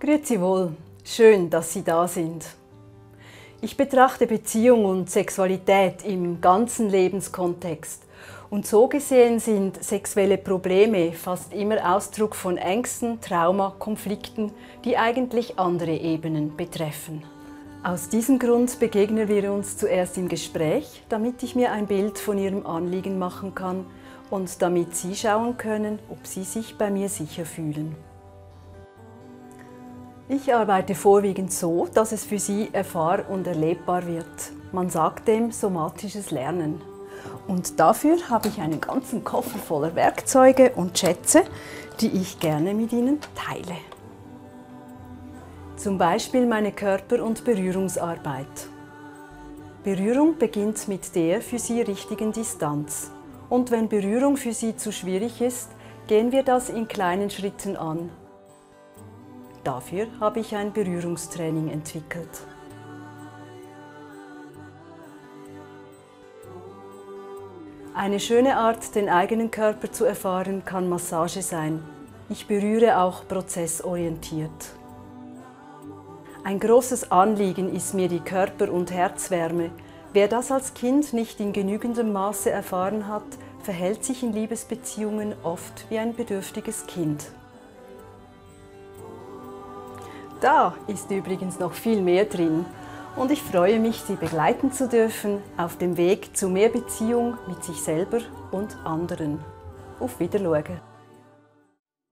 Grüezi wohl, schön, dass Sie da sind. Ich betrachte Beziehung und Sexualität im ganzen Lebenskontext. Und so gesehen sind sexuelle Probleme fast immer Ausdruck von Ängsten, Trauma, Konflikten, die eigentlich andere Ebenen betreffen. Aus diesem Grund begegnen wir uns zuerst im Gespräch, damit ich mir ein Bild von Ihrem Anliegen machen kann und damit Sie schauen können, ob Sie sich bei mir sicher fühlen. Ich arbeite vorwiegend so, dass es für Sie erfahr- und erlebbar wird. Man sagt dem somatisches Lernen. Und dafür habe ich einen ganzen Koffer voller Werkzeuge und Schätze, die ich gerne mit Ihnen teile. Zum Beispiel meine Körper- und Berührungsarbeit. Berührung beginnt mit der für Sie richtigen Distanz. Und wenn Berührung für Sie zu schwierig ist, gehen wir das in kleinen Schritten an. Dafür habe ich ein Berührungstraining entwickelt. Eine schöne Art, den eigenen Körper zu erfahren, kann Massage sein. Ich berühre auch prozessorientiert. Ein großes Anliegen ist mir die Körper- und Herzwärme. Wer das als Kind nicht in genügendem Maße erfahren hat, verhält sich in Liebesbeziehungen oft wie ein bedürftiges Kind. Da ist übrigens noch viel mehr drin und ich freue mich, Sie begleiten zu dürfen auf dem Weg zu mehr Beziehung mit sich selber und anderen. Auf Wiedersehen.